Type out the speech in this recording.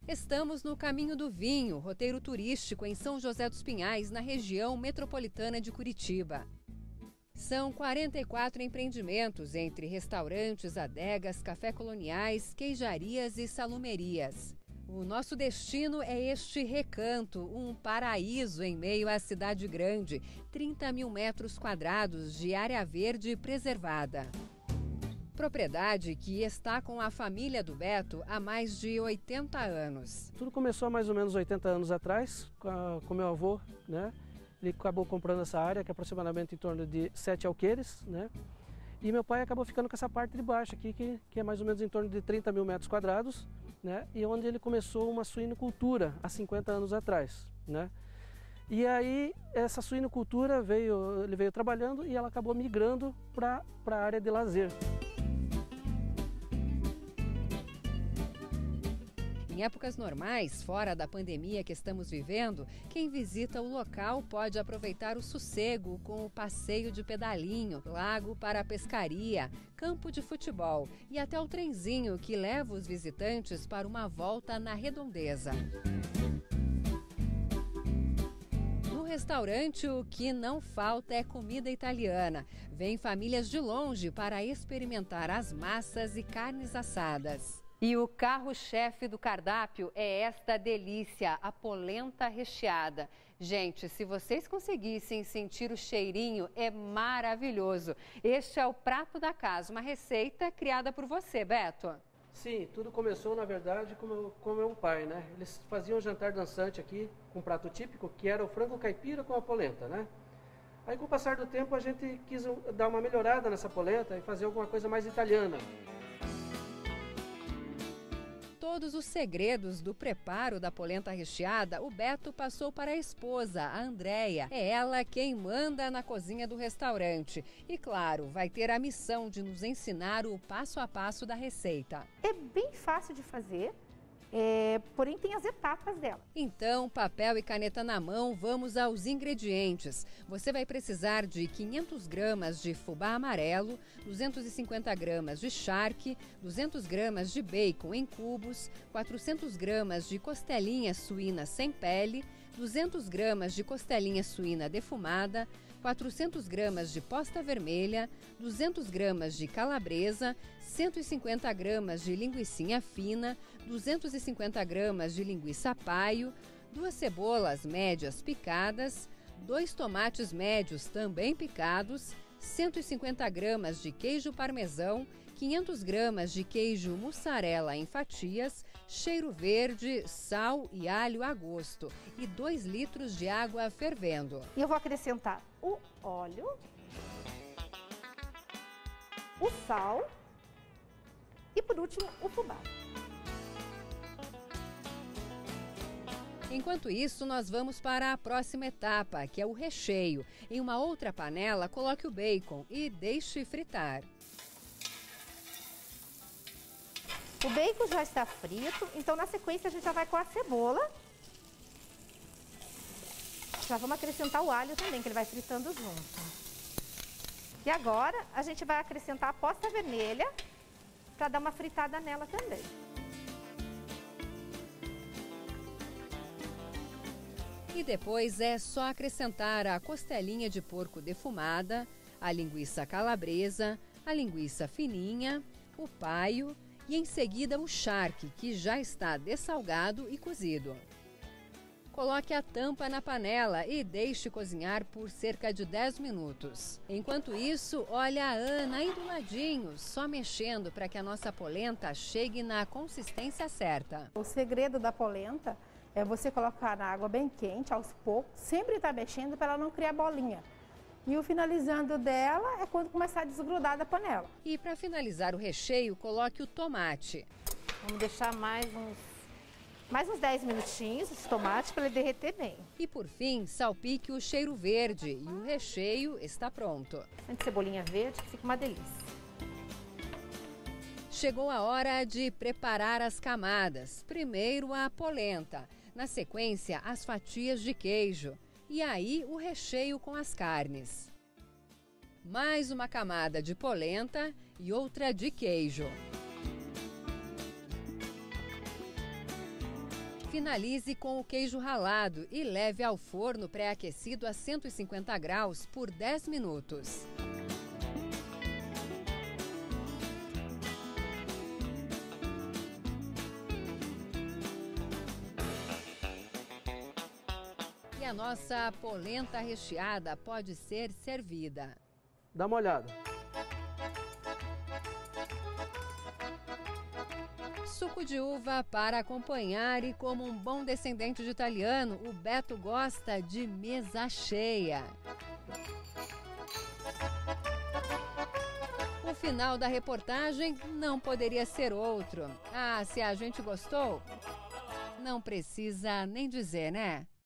Estamos no Caminho do Vinho, roteiro turístico em São José dos Pinhais, na região metropolitana de Curitiba. São 44 empreendimentos entre restaurantes, adegas, café coloniais, queijarias e salumerias. O nosso destino é este recanto, um paraíso em meio à cidade grande, 30 mil metros quadrados de área verde preservada. Propriedade que está com a família do Beto há mais de 80 anos. Tudo começou há mais ou menos 80 anos atrás, com meu avô, né? Ele acabou comprando essa área, que é aproximadamente em torno de 7 alqueires, né? E meu pai acabou ficando com essa parte de baixo aqui, que é mais ou menos em torno de 30 mil metros quadrados, né? E onde ele começou uma suinocultura há 50 anos atrás, né? E aí essa suinocultura ele veio trabalhando e ela acabou migrando para a área de lazer. Em épocas normais, fora da pandemia que estamos vivendo, quem visita o local pode aproveitar o sossego com o passeio de pedalinho, lago para a pescaria, campo de futebol e até o trenzinho que leva os visitantes para uma volta na redondeza. No restaurante, o que não falta é comida italiana. Vêm famílias de longe para experimentar as massas e carnes assadas. E o carro-chefe do cardápio é esta delícia, a polenta recheada. Gente, se vocês conseguissem sentir o cheirinho, é maravilhoso. Este é o prato da casa, uma receita criada por você, Beto. Sim, tudo começou, na verdade, com meu pai, né? Eles faziam um jantar dançante aqui, com um prato típico, que era o frango caipira com a polenta, né? Aí, com o passar do tempo, a gente quis dar uma melhorada nessa polenta e fazer alguma coisa mais italiana. Todos os segredos do preparo da polenta recheada, o Beto passou para a esposa, a Andréia. É ela quem manda na cozinha do restaurante. E, claro, vai ter a missão de nos ensinar o passo a passo da receita. É bem fácil de fazer, porém tem as etapas dela. Então, papel e caneta na mão, vamos aos ingredientes. Você vai precisar de 500 gramas de fubá amarelo, 250 gramas de charque, 200 gramas de bacon em cubos, 400 gramas de costelinha suína sem pele, 200 gramas de costelinha suína defumada, 400 gramas de posta vermelha, 200 gramas de calabresa, 150 gramas de linguicinha fina, 250 gramas de linguiça paio, 2 cebolas médias picadas, 2 tomates médios também picados, 150 gramas de queijo parmesão, 500 gramas de queijo mussarela em fatias, cheiro verde, sal e alho a gosto e 2 litros de água fervendo. E eu vou acrescentar o óleo, o sal e, por último, o fubá. Enquanto isso, nós vamos para a próxima etapa, que é o recheio. Em uma outra panela, coloque o bacon e deixe fritar. O bacon já está frito, então na sequência a gente já vai com a cebola. Já vamos acrescentar o alho também, que ele vai fritando junto. E agora a gente vai acrescentar a posta vermelha para dar uma fritada nela também. E depois é só acrescentar a costelinha de porco defumada, a linguiça calabresa, a linguiça fininha, o paio e em seguida o charque, que já está dessalgado e cozido. Coloque a tampa na panela e deixe cozinhar por cerca de 10 minutos. Enquanto isso, olha a Ana aí do ladinho, só mexendo para que a nossa polenta chegue na consistência certa. O segredo da polenta é você colocar na água bem quente, aos poucos, sempre estar mexendo para ela não criar bolinha. E o finalizando dela é quando começar a desgrudar da panela. E para finalizar o recheio, coloque o tomate. Vamos deixar mais uns 10 minutinhos esse tomate para ele derreter bem. E por fim, salpique o cheiro verde e o recheio está pronto. Bastante cebolinha verde que fica uma delícia. Chegou a hora de preparar as camadas. Primeiro a polenta, na sequência as fatias de queijo e aí o recheio com as carnes. Mais uma camada de polenta e outra de queijo. Finalize com o queijo ralado e leve ao forno pré-aquecido a 150 graus por 10 minutos. E a nossa polenta recheada pode ser servida. Dá uma olhada. Suco de uva para acompanhar e, como um bom descendente de italiano, o Beto gosta de mesa cheia. O final da reportagem não poderia ser outro. Ah, se a gente gostou, não precisa nem dizer, né?